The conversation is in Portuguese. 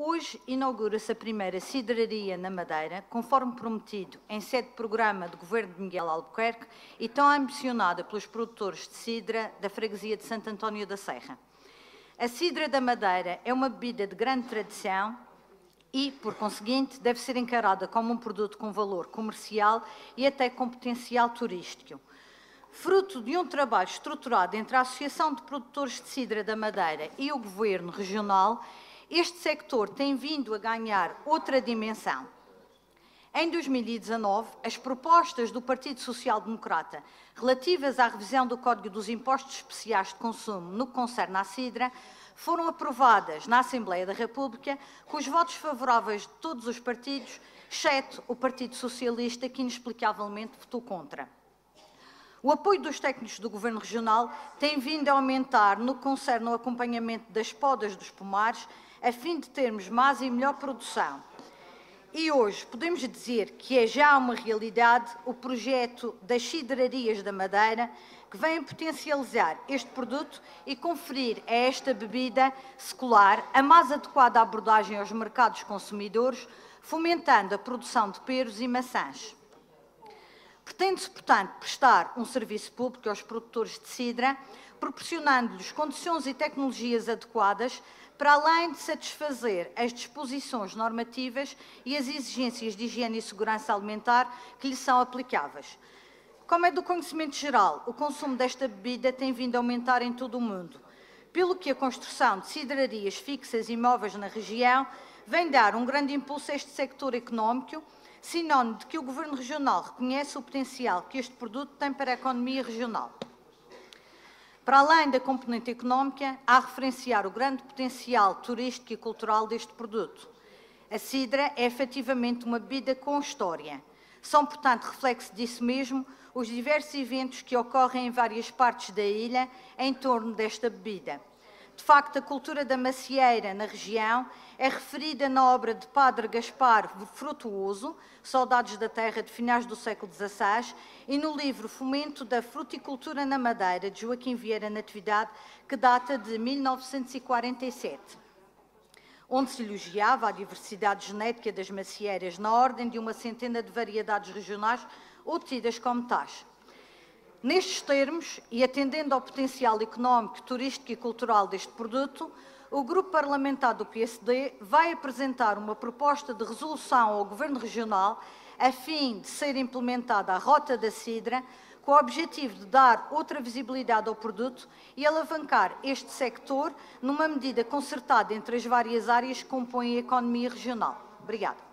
Hoje inaugura-se a primeira cidraria na Madeira, conforme prometido em sede de programa do Governo de Miguel Albuquerque e tão ambicionada pelos produtores de cidra da freguesia de Santo António da Serra. A cidra da Madeira é uma bebida de grande tradição e, por conseguinte, deve ser encarada como um produto com valor comercial e até com potencial turístico. Fruto de um trabalho estruturado entre a Associação de Produtores de Cidra da Madeira e o Governo Regional, este sector tem vindo a ganhar outra dimensão. Em 2019, as propostas do Partido Social Democrata relativas à revisão do Código dos Impostos Especiais de Consumo no que concerne à cidra foram aprovadas na Assembleia da República com os votos favoráveis de todos os partidos, exceto o Partido Socialista, que inexplicavelmente votou contra. O apoio dos técnicos do Governo Regional tem vindo a aumentar no que concerne ao acompanhamento das podas dos pomares, a fim de termos mais e melhor produção. E hoje podemos dizer que é já uma realidade o projeto das cidrarias da Madeira, que vem potencializar este produto e conferir a esta bebida secular a mais adequada abordagem aos mercados consumidores, fomentando a produção de peros e maçãs. Pretende-se, portanto, prestar um serviço público aos produtores de cidra, proporcionando-lhes condições e tecnologias adequadas, para além de satisfazer as disposições normativas e as exigências de higiene e segurança alimentar que lhes são aplicáveis. Como é do conhecimento geral, o consumo desta bebida tem vindo a aumentar em todo o mundo, pelo que a construção de cidrarias fixas e móveis na região vem dar um grande impulso a este sector económico, sinónimo de que o Governo Regional reconhece o potencial que este produto tem para a economia regional. Para além da componente económica, há a referenciar o grande potencial turístico e cultural deste produto. A cidra é efetivamente uma bebida com história. São, portanto, reflexo disso mesmo os diversos eventos que ocorrem em várias partes da ilha em torno desta bebida. De facto, a cultura da macieira na região é referida na obra de Padre Gaspar Frutuoso, Saudades da Terra, de finais do século XVI, e no livro Fomento da Fruticultura na Madeira, de Joaquim Vieira Natividade, que data de 1947, onde se elogiava a diversidade genética das macieiras na ordem de uma centena de variedades regionais ou tidas como tais. Nestes termos, e atendendo ao potencial económico, turístico e cultural deste produto, o Grupo Parlamentar do PSD vai apresentar uma proposta de resolução ao Governo Regional a fim de ser implementada a Rota da Cidra, com o objetivo de dar outra visibilidade ao produto e alavancar este sector numa medida concertada entre as várias áreas que compõem a economia regional. Obrigada.